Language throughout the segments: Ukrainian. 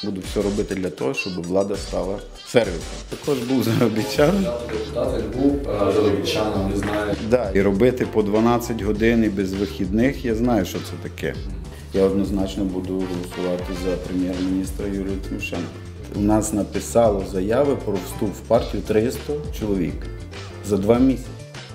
Буду все робити для того, щоб влада стала сервісом. Також був заробітчаном. Був заробітчаном, не знаю. Да, і робити по 12 годин і без вихідних, я знаю, що це таке. Я однозначно буду голосувати за прем'єр-міністра Юлію Тимошенко. У нас написало заяви про вступ в партію 300 чоловік за 2 місяці.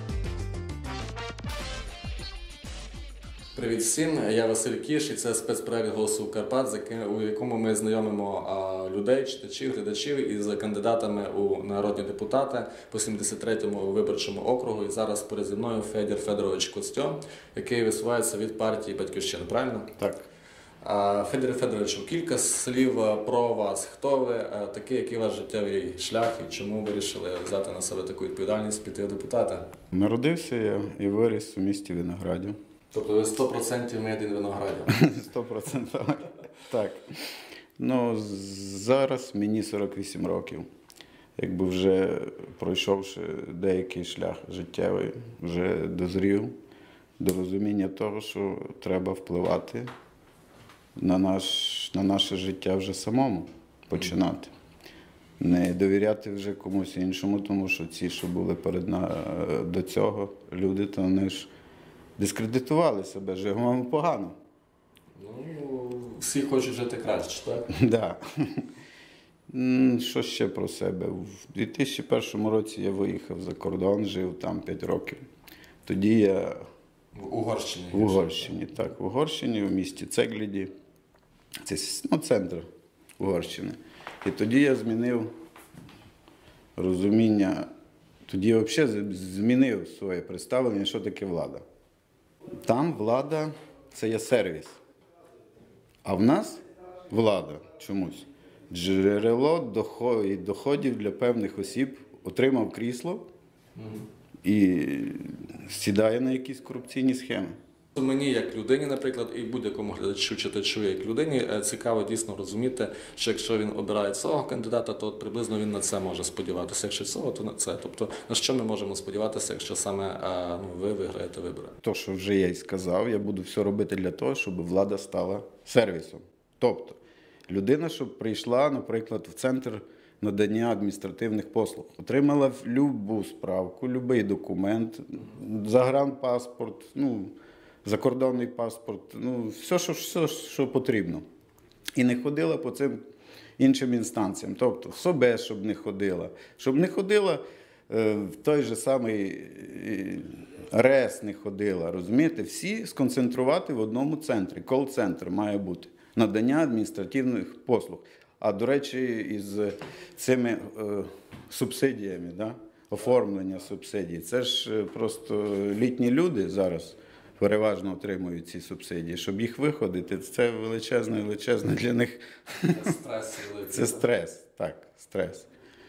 Привіт всім, я Василь Кіш і це спецпроект «Голосу Карпат», у якому ми знайомимо людей, читачів, глядачів із кандидатами у народні депутати по 73-му виборчому округу. І зараз поряд зі мною Федір Федорович Костьо, який висувається від партії «Батьківщина». Правильно? Так. Федір Федоровичу, кілька слів про вас. Хто ви такий, який ваш життєвий шлях і чому вирішили взяти на себе таку відповідальність піти в депутати? Народився я і виріс у місті Виноградів. Тобто ви 100% made in Виноградів? 100%. Так. Ну, зараз мені 48 років. Якби вже пройшовши деякий шлях життєвий, вже дозрів до розуміння того, що треба впливати на наше життя вже самому починати. Не довіряти вже комусь іншому, тому що ці, що були до цього люди, то вони ж дискредитували себе, живемо погано. Ну, всі хочуть жити краще, так? Так. Що ще про себе? У 2001 році я виїхав за кордон, жив там 5 років. Тоді я... В Угорщині? В Угорщині, так. В Угорщині, в місті Цегліді. Це центр Угорщини. І тоді я змінив розуміння, тоді я взагалі змінив своє представлення, що таке влада. Там влада – це є сервіс. А в нас влада чомусь. Джерело доходів для певних осіб, отримав крісло і сідає на якісь корупційні схеми. Мені, як людині, наприклад, і будь-якому глядачу, читачу, як людині, цікаво дійсно розуміти, що якщо він обирає цього кандидата, то приблизно він на це може сподіватися. Якщо цього, то на це. Тобто, на що ми можемо сподіватися, якщо саме ви виграєте вибори? То, що вже я й сказав, я буду все робити для того, щоб влада стала сервісом. Тобто, людина, щоб прийшла, наприклад, в центр надання адміністративних послуг, отримала любу справку, будь-який документ, загранпаспорт, закордонний паспорт, все, що потрібно. І не ходила по цим іншим інстанціям. Тобто в СОБЕ, щоб не ходила. Щоб не ходила в той же самий РЕС не ходила. Розумієте? Всі сконцентрувати в одному центрі. Кол-центр має бути. Надання адміністративних послуг. А, до речі, із цими субсидіями, оформлення субсидій. Це ж просто літні люди зараз переважно отримують ці субсидії. Щоб їх виходити, це величезне для них. Це стрес, так, стрес.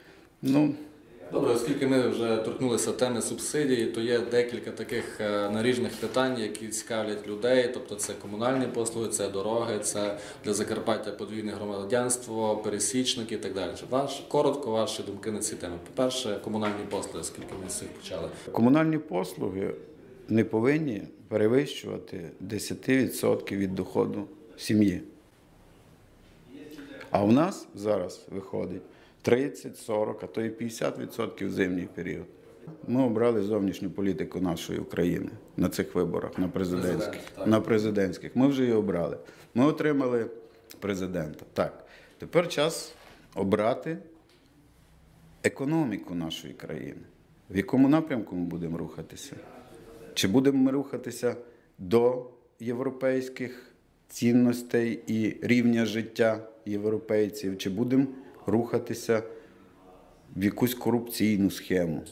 Добре, оскільки ми вже торкнулися теми субсидій, то є декілька таких наріжних питань, які цікавлять людей. Тобто це комунальні послуги, це дороги, це для Закарпаття подвійне громадянство, пересічники і так далі. Коротко ваші думки на ці теми. По-перше, комунальні послуги, оскільки ми з цих почали. Комунальні послуги не повинні перевищувати 10% від доходу сім'ї. А в нас зараз виходить 30, 40, а то і 50% в зимній період. Ми обрали зовнішню політику нашої України на цих виборах, на президентських. Ми вже її обрали. Ми отримали президента. Так, тепер час обрати економіку нашої країни. В якому напрямку ми будемо рухатися? Чи будемо ми рухатися до європейських цінностей і рівня життя європейців, чи будемо рухатися в якусь корупційну схему?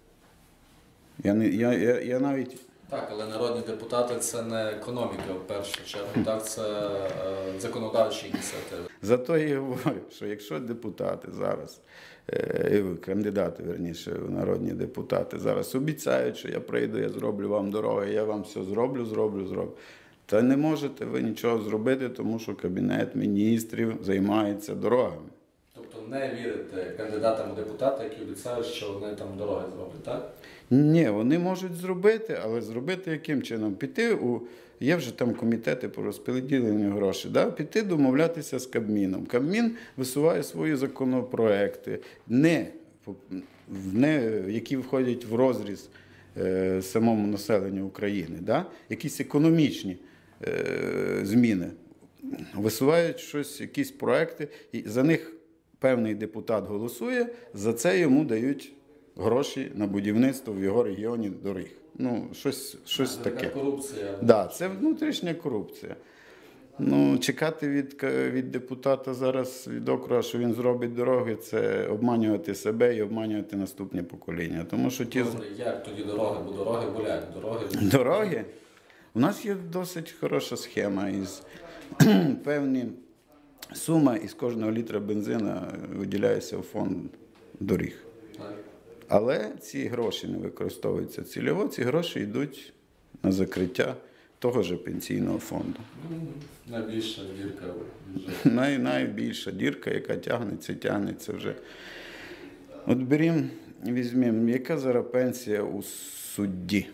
Я навіть... Так, але народні депутати – це не економіка в першу чергу, так, це законодавчі ініціативи. Зато я говорю, що якщо депутати зараз, кандидати, верніше, в народні депутати зараз обіцяють, що я прийду, я зроблю вам дороги, я вам все зроблю. Та не можете ви нічого зробити, тому що Кабінет міністрів займається дорогами. Тобто Тобто не вірите кандидатам у депутати, які обіцяють, що вони там дороги зроблять, так? Ні, вони можуть зробити, але зробити яким чином? Є вже там комітети по розподіленню грошей, да? Піти домовлятися з Кабміном. Кабмін висуває свої законопроекти, які входять в розріз самому населенню України, да? Якісь економічні зміни. Висувають щось, якісь проекти, і за них певний депутат голосує, за це йому дають гроші на будівництво в його регіоні доріг. Ну, щось таке. Така корупція. Да, це внутрішня корупція. Ну, чекати від депутата зараз, від округу, що він зробить дороги, це обманювати себе і обманювати наступне покоління. Тому що Добре, як тоді дороги? Бо дороги болять. Дороги? У нас є досить хороша схема із певні сума із кожного літра бензина виділяється в фонд доріг. Так. Але ці гроші не використовуються цільово, ці гроші йдуть на закриття того ж пенсійного фонду. Найбільша дірка в бюджеті. Найбільша дірка, яка тягнеться вже. От візьмемо, яка зараз пенсія у судді?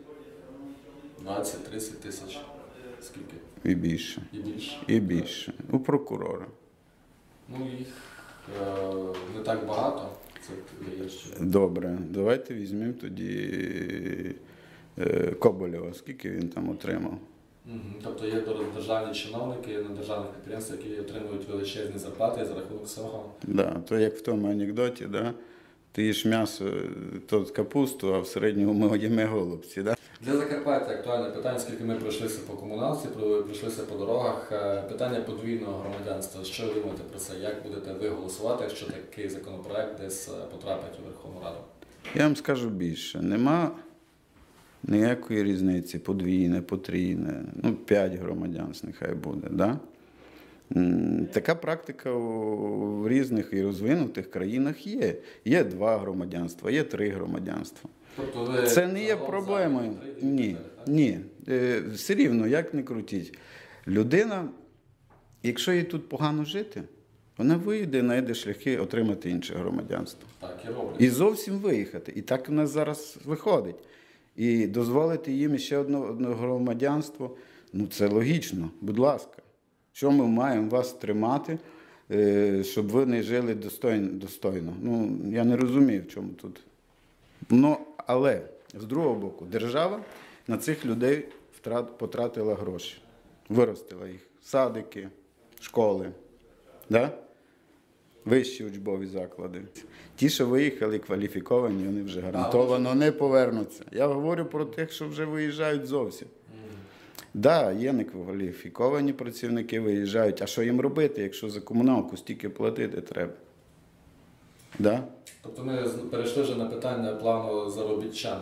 20-30 тисяч. Скільки? І більше. І більше. І більше. У прокурора. Ну, їх не так багато. Це є ще. Добре, давайте візьмемо тоді Коболєва. Скільки він там отримав? Тобто є державні чиновники на державних підприємствах, які отримують величезні зарплати за рахунок цього. Да, то як в тому анекдоті, да? Ти їш м'ясо, то капусту, а в середньому їмо голубці. Да? Для Закарпаття актуальне питання, оскільки ми пройшлися по комуналці, пройшлися по дорогах. Питання подвійного громадянства. Що ви думаєте про це? Як будете ви голосувати, якщо такий законопроект десь потрапить у Верховну Раду? Я вам скажу більше. Нема ніякої різниці, подвійне, потрійне, 5 громадянств нехай буде. Да? Така практика в різних і розвинутих країнах є. Є 2 громадянства, є 3 громадянства. Тобто ви Це не є проблемою. Ні. Все рівно, як не крутіть. Людина, якщо їй тут погано жити, вона вийде, знайде шляхи отримати інше громадянство. Так, і роблять. І зовсім виїхати. І так у нас зараз виходить. І дозволити їм ще одне громадянство, це логічно, будь ласка. Що ми маємо вас тримати, щоб ви не жили достойно? Я не розумію, в чому тут. Але, з другого боку, держава на цих людей потратила гроші. Виростила їх. Садики, школи, да? Вищі учбові заклади. Ті, що виїхали кваліфіковані, вони вже гарантовано не повернуться. Я говорю про тих, що вже виїжджають зовсім. Да, є некваліфіковані працівники, виїжджають. А що їм робити, якщо за комуналку стільки платити треба? Да? Тобто ми перейшли вже на питання плану заробітчан.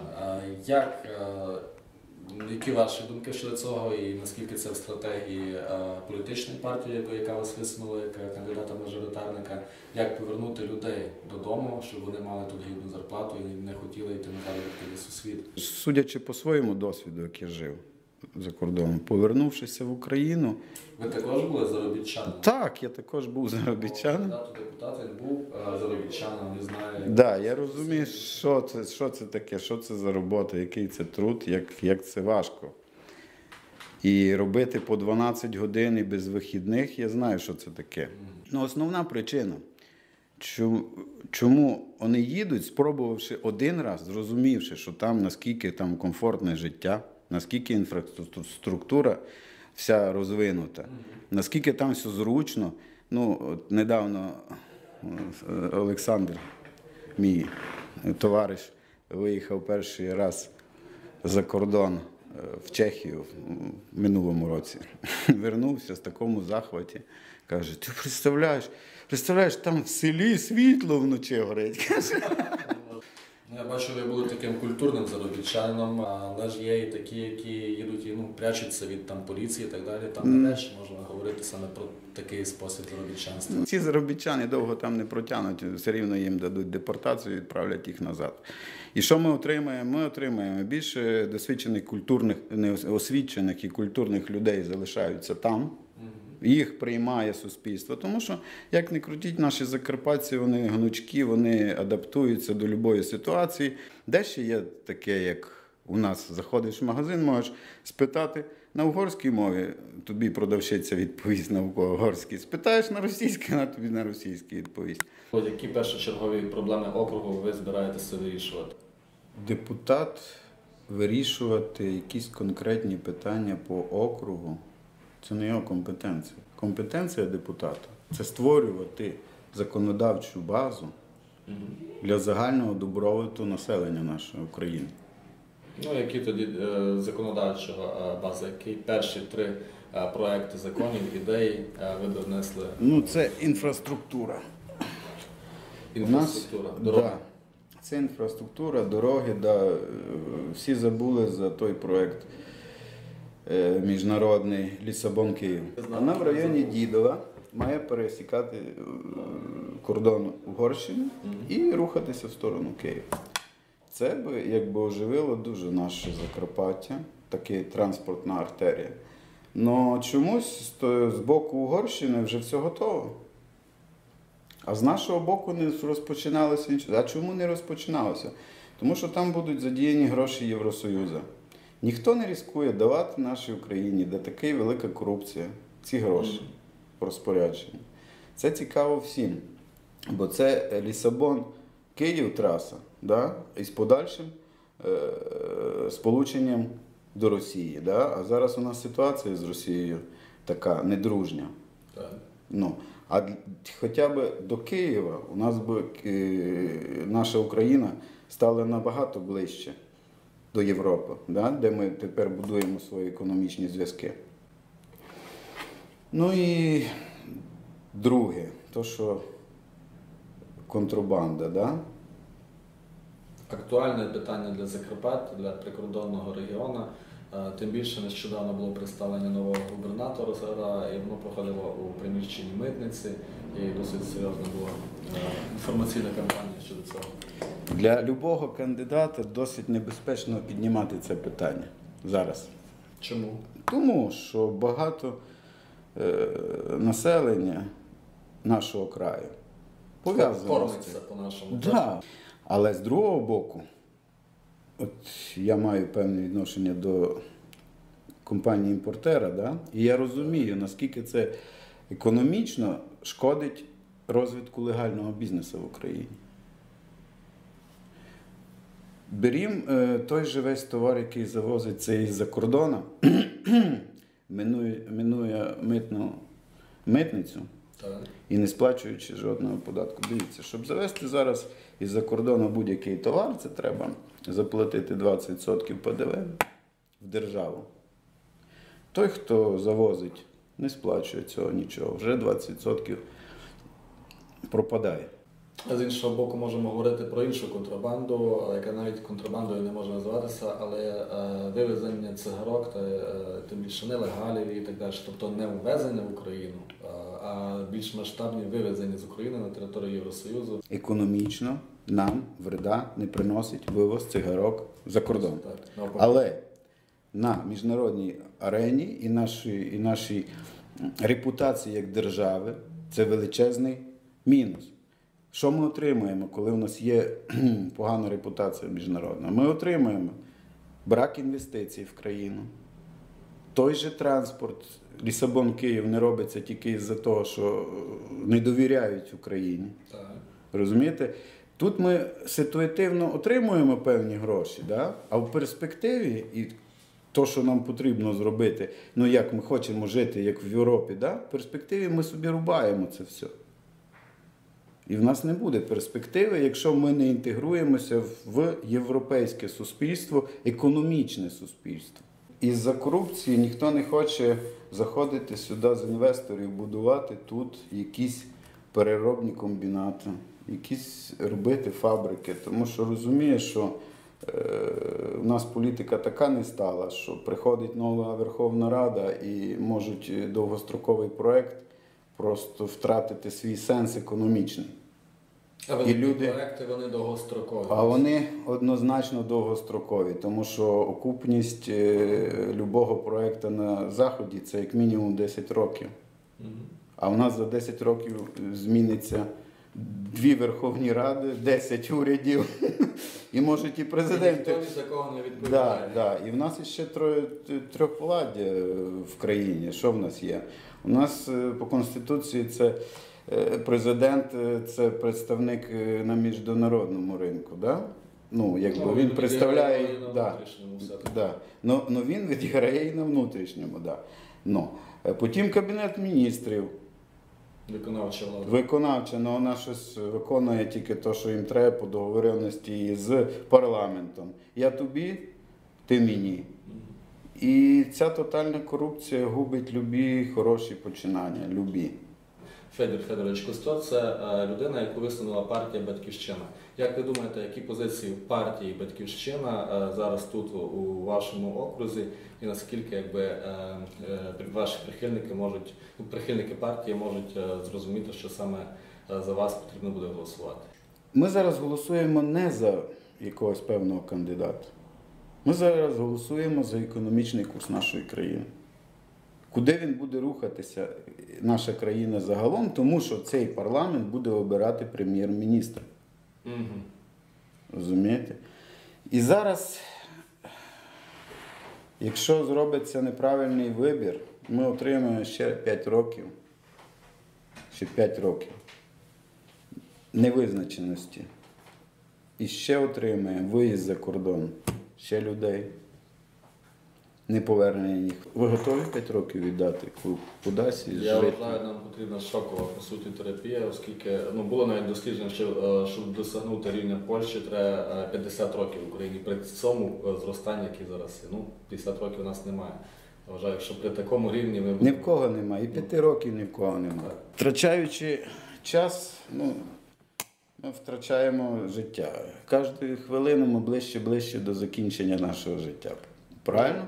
Які ваші думки щодо цього і наскільки це в стратегії політичної партії, яка вас висунула як кандидата-мажоритарника, як повернути людей додому, щоб вони мали тут гідну зарплату і не хотіли йти на заробітки десь у світ? Судячи по своєму досвіду, як я жив за кордоном, повернувшися в Україну. Ви також були заробітчаном? Так, я також був заробітчаном. Депутат він був заробітчаном, не знаю. Так, да, я розумію, що це таке, що це за робота, який це труд, як це важко. І робити по 12 годин і без вихідних, я знаю, що це таке. Основна причина, чому вони їдуть, спробувавши один раз, зрозумівши, що там наскільки там комфортне життя, наскільки інфраструктура вся розвинута, наскільки там все зручно. Недавно Олександр, мій товариш, виїхав перший раз за кордон в Чехію в минулому році. Вернувся в такому захваті. Каже, ти представляєш, там в селі світло вночі горить. Я бачу, ви були таким культурним заробітчанином, але ж є і такі, які їдуть і прячуться від поліції і так далі. Там не речі можна говорити саме про такий спосіб заробітчанства. Ці заробітчани довго там не протягнуть, все рівно їм дадуть депортацію і відправлять їх назад. І що ми отримаємо? Ми отримаємо більше досвідчених культурних, неосвічених і культурних людей залишаються там, їх приймає суспільство. Тому що, як не крутіть, наші закарпатці, вони гнучкі, вони адаптуються до будь-якої ситуації. Де ще є таке, як у нас заходиш в магазин, можеш спитати на угорській мові, тобі продавщиця відповість на угорській. Спитаєш на російській, вона тобі на російській відповість. Які першочергові проблеми округу ви збираєтеся вирішувати? Депутат вирішувати якісь конкретні питання по округу – це не його компетенція. Компетенція депутата – це створювати законодавчу базу для загального добробуту населення нашої України. Ну, які тоді законодавчого бази, які перші 3 проекти законів, ідеї ви донесли? Ну, це інфраструктура. Інфраструктура, дороги. Да, це інфраструктура, дороги, да, всі забули за той проект міжнародний Лісабон-Київ. Вона в районі Дідова має пересікати кордон Угорщини і рухатися в сторону Києва. Це би якби оживило дуже наше Закарпаття, така транспортна артерія. Но чомусь з боку Угорщини вже все готово. А з нашого боку не розпочиналося нічого. А чому не розпочиналося? Тому що там будуть задіяні гроші Євросоюзу. Ніхто не ризикує давати нашій Україні, де така велика корупція, ці гроші розпорядження. Це цікаво всім. Бо це Лісабон-Київ траса, да? І з подальшим сполученням до Росії. Да? А зараз у нас ситуація з Росією така недружня. Так. Ну, а хоча б до Києва у нас би наша Україна стала набагато ближче до Європи, да? Де ми тепер будуємо свої економічні зв'язки. Ну і друге, то що контрабанда, да? Актуальне питання для Закарпаття, для прикордонного регіону. Тим більше нещодавно було представлення нового губернатора, і воно проходило у приміщенні митниці, і досить серйозна була інформаційна кампанія щодо цього. Для любого кандидата досить небезпечно піднімати це питання зараз. Чому? Тому що багато населення нашого краю пов'язано Кормиться по-нашому. Да. Але з другого боку, от я маю певне відношення до компанії-імпортера, да? І я розумію, наскільки це економічно шкодить розвитку легального бізнесу в Україні. Берім той же весь товар, який завозиться із-за кордону, минує митницю, Так. і не сплачуючи жодного податку. Дивіться, щоб завезти зараз із-за кордону будь-який товар, це треба заплатити 20% ПДВ в державу. Той, хто завозить, не сплачує цього нічого, вже 20% пропадає. А з іншого боку, можемо говорити про іншу контрабанду, яка навіть контрабандою не може називатися, але вивезення цигарок, тим більше нелегалів і так далі. Тобто не ввезення в Україну, а більш масштабні вивезення з України на територію Євросоюзу. Економічно нам вреда не приносить вивоз цигарок за кордон. Так, навпаки. Але на міжнародній арені і нашій репутації як держави це величезний мінус. Що ми отримуємо, коли у нас є погана репутація міжнародна? Ми отримуємо брак інвестицій в країну. Той же транспорт, Лісабон-Київ не робиться тільки із-за того, що не довіряють Україні. Так. Розумієте? Тут ми ситуативно отримуємо певні гроші, да? А в перспективі і то, що нам потрібно зробити, ну як ми хочемо жити, як в Європі, да? В перспективі ми собі рубаємо це все. І в нас не буде перспективи, якщо ми не інтегруємося в європейське суспільство, економічне суспільство. Із-за корупції ніхто не хоче заходити сюди з інвесторів, будувати тут якісь переробні комбінати, якісь робити фабрики. Тому що розуміє, що в нас політика така не стала, що приходить нова Верховна Рада і можуть довгостроковий проект просто втратити свій сенс економічний. А великі проекти, вони довгострокові? А вони однозначно довгострокові, тому що окупність любого проекту на Заході – це як мінімум 10 років. А у нас за 10 років зміниться 2 Верховні Ради, 10 урядів і можуть і президенти. Ніхто ні за кого не відповідає. Да. І в нас ще трьохвладдя в країні. Що в нас є? У нас по Конституції це президент, це представник на міжнародному ринку. Да? Ну, якби він представляє. Да. Ну, він відіграє і на внутрішньому. Да. Ну. Потім Кабінет міністрів. Виконавча влада. Виконавча, але вона щось виконує тільки те, що їм треба по договореності з парламентом. Я тобі, ти мені. І ця тотальна корупція губить любі хороші починання, любі. Федір Федорович Костьо – це людина, яку висунула партія «Батьківщина». Як ви думаєте, які позиції партії «Батьківщина» зараз тут, у вашому окрузі, і наскільки ваші прихильники партії можуть зрозуміти, що саме за вас потрібно буде голосувати? Ми зараз голосуємо не за якогось певного кандидата. Ми зараз голосуємо за економічний курс нашої країни. Куди він буде рухатися, наша країна загалом, тому що цей парламент буде обирати прем'єр-міністра. Розумієте? І зараз, якщо зробиться неправильний вибір, ми отримаємо ще 5 років. Ще 5 років невизначеності. І ще отримаємо виїзд за кордон, ще людей. Не повернення їх. Ви готові 5 років віддати кудись? Я вважаю, нам потрібна шокова, по суті, терапія, оскільки було навіть дослідження, що щоб досягнути рівня Польщі, треба 50 років в Україні. При цьому зростанні, яке зараз є. 50 років у нас немає. Я вважаю, що при такому рівні ми... Ні в кого немає, і 5 років ні в кого немає. Втрачаючи час, ми втрачаємо життя. Кожну хвилину ми ближче до закінчення нашого життя. Правильно?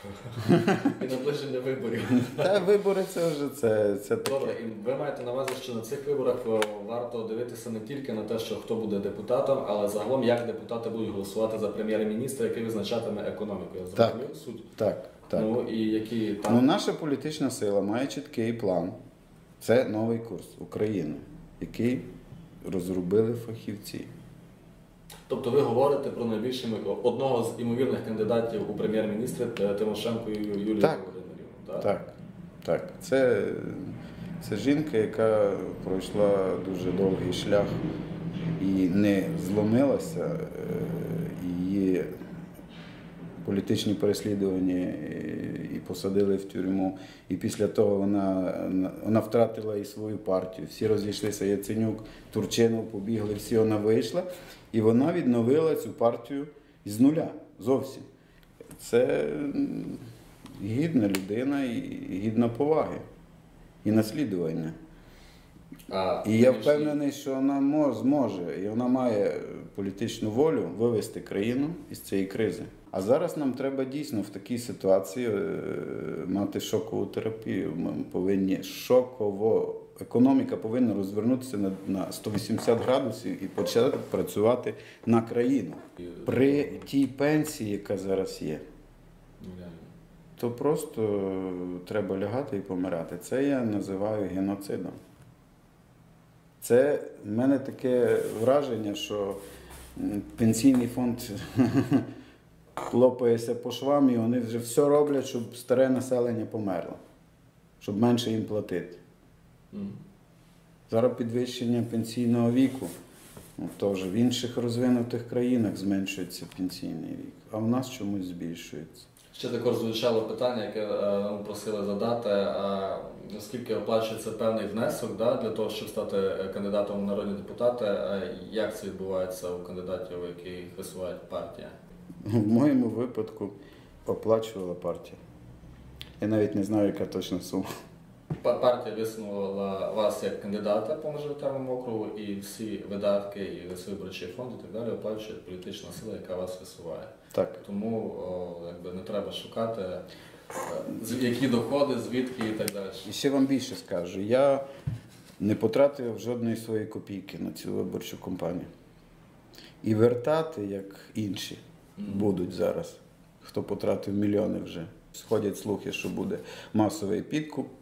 І наближення виборів. Та вибори це вже це таке. Добре, і ви маєте на увазі, що на цих виборах варто дивитися не тільки на те, що хто буде депутатом, але загалом як депутати будуть голосувати за прем'єр-міністра, який визначатиме економіку. Я зрозумів суть? Так. І які там... Наша політична сила має чіткий план. Це новий курс України, який розробили фахівці. Тобто ви говорите про одного з імовірних кандидатів у прем'єр-міністри Тимошенко Юлію Володимирівну, так? Так. Це жінка, яка пройшла дуже довгий шлях і не зломилася. Її політичні переслідування і посадили в тюрму. І після того вона втратила і свою партію. Всі розійшлися, Яценюк, Турчинов побігли, всі вона вийшла. І вона відновила цю партію з нуля зовсім. Це гідна людина і гідна поваги і наслідування. І я впевнений, що вона зможе, і вона має політичну волю вивести країну із цієї кризи. А зараз нам треба дійсно в такій ситуації мати шокову терапію. Ми повинні економіка повинна розвернутися на 180 градусів і почати працювати на країну. При тій пенсії, яка зараз є, то просто треба лягати і помирати. Це я називаю геноцидом. Це в мене таке враження, що пенсійний фонд лопається по швам, і вони вже все роблять, щоб старе населення померло, щоб менше їм платити. Зараз підвищення пенсійного віку, теж в інших розвинутих країнах зменшується пенсійний вік, а в нас чомусь збільшується. Ще також звучало питання, яке нам просили задати, оскільки оплачується певний внесок для того, щоб стати кандидатом у народні депутати, як це відбувається у кандидатів, яких висуває партія? В моєму випадку оплачувала партія. Я навіть не знаю, яка точна сума. Партія висунула вас як кандидата по мажоритарному округу, і всі видатки, і виборчий фонд і так далі оплачує політична сила, яка вас висуває. Так. Тому не треба шукати, які доходи, звідки і так далі. І ще вам більше скажу. Я не потратив жодної своєї копійки на цю виборчу кампанію. І вертати, як інші, будуть зараз. Хто потратив мільйони вже. Сходять слухи, що буде масовий підкуп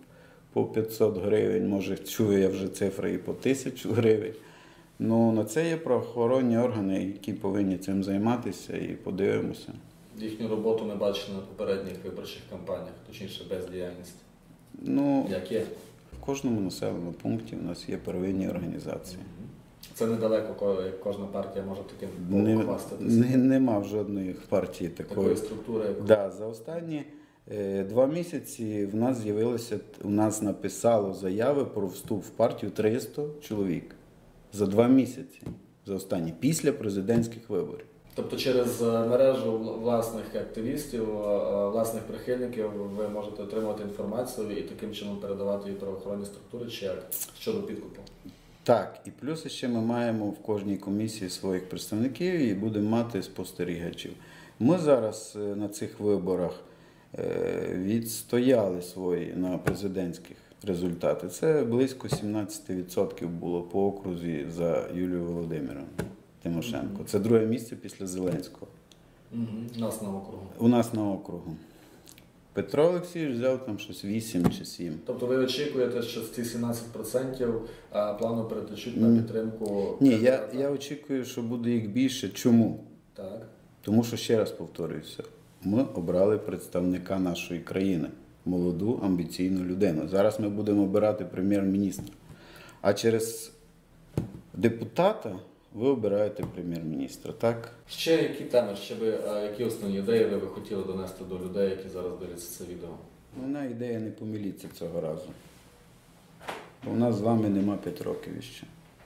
по 500 гривень, може чую я вже цифри і по 1000 гривень. Ну, на це є правоохоронні органи, які повинні цим займатися, і подивимося. Їхню роботу ми бачили на попередніх виборчих кампаніях, точніше бездіяльність. Ну, Як є? в кожному населеному пункті у нас є первинні організації. Це недалеко, як кожна партія може таким похвастатися. Нема в жодної партії Такої структури. Да, за останні 2 місяці у нас написало заяви про вступ в партію 300 чоловік. За 2 місяці. За останні, після президентських виборів. Тобто через мережу власних активістів, власних прихильників ви можете отримувати інформацію і таким чином передавати її правоохоронні структури, чи як? Щодо підкупу? Так, і плюс ще ми маємо в кожній комісії своїх представників і будемо мати спостерігачів. Ми зараз на цих виборах відстояли свої на президентських результати. Це близько 17% було по окрузі за Юлію Володимирівну Тимошенко. Це друге місце після Зеленського. У нас на округу. У нас на округу. Петро Олексійович взяв там щось 8 чи 7. Тобто ви очікуєте, що ці 17% плану перетечуть на підтримку? Ні, я очікую, що буде їх більше. Чому? Так. Тому що, ще раз повторююся, ми обрали представника нашої країни, молоду, амбіційну людину. Зараз ми будемо обирати прем'єр-міністра. А через депутата ви обираєте прем'єр-міністра, так? Ще які теми, які основні ідеї ви хотіли донести до людей, які зараз дивляться це відео? Вона ідея не помиліться цього разу. Бо у нас з вами нема 5 років іще.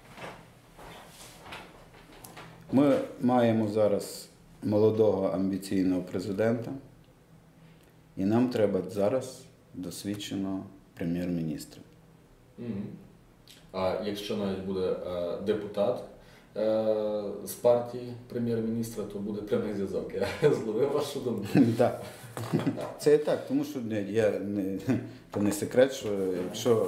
Ми маємо зараз молодого амбіційного президента, і нам треба зараз досвідченого прем'єр-міністра. А якщо навіть буде депутат з партії прем'єр-міністра, то буде прямий зв'язок. Я зловив вашу думку. Так. Це і так, тому що це не секрет, що якщо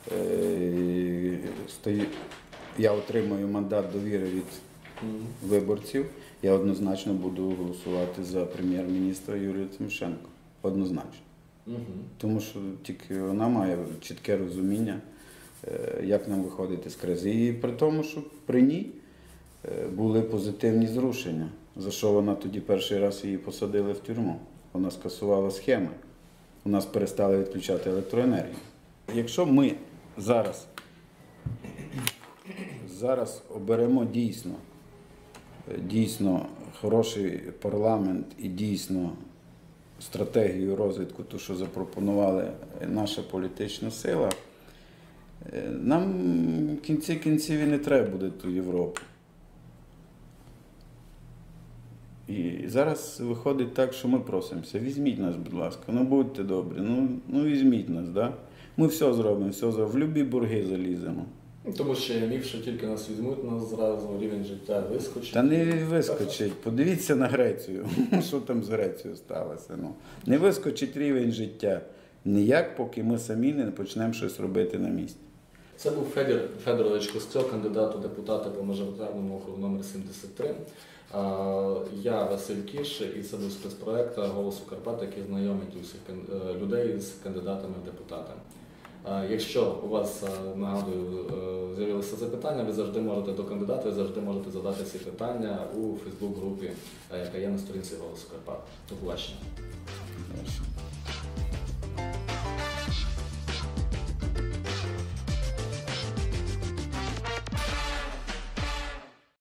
я отримаю мандат довіри від виборців, я однозначно буду голосувати за прем'єр-міністра Юлію Тимошенко. Однозначно. Тому що тільки вона має чітке розуміння, як нам виходити з кризи. І при тому, що при ній були позитивні зрушення, за що вона тоді перший раз її посадили в тюрму. Вона скасувала схеми, у нас перестали відключати електроенергію. Якщо ми зараз оберемо дійсно хороший парламент і дійсно стратегію розвитку, ту, що запропонувала наша політична сила, нам в кінці кінців і не треба буде ту Європу. І зараз виходить так, що ми просимося, візьміть нас, будь ласка, ну будьте добрі, ну візьміть нас, да? Ми все зробимо, в любі борги заліземо. Тому що я міг, що тільки нас візьмуть, нас зразу рівень життя вискочить. Та не вискочить. Подивіться на Грецію. Що там з Грецією сталося? Не вискочить рівень життя ніяк, поки ми самі не почнемо щось робити на місці. Це був Федір Федорович Костьо, кандидат у депутати по мажоритарному округу номер 73. Я Василь Кіш, і це був спецпроект «Голосу Карпат», який знайомить усіх людей з кандидатами в депутати. Якщо у вас, нагадую, з'явилися запитання, ви завжди можете до кандидата, ви завжди можете задати ці питання у Фейсбук-групі, яка є на сторінці «Голосу Карпат». До побачення.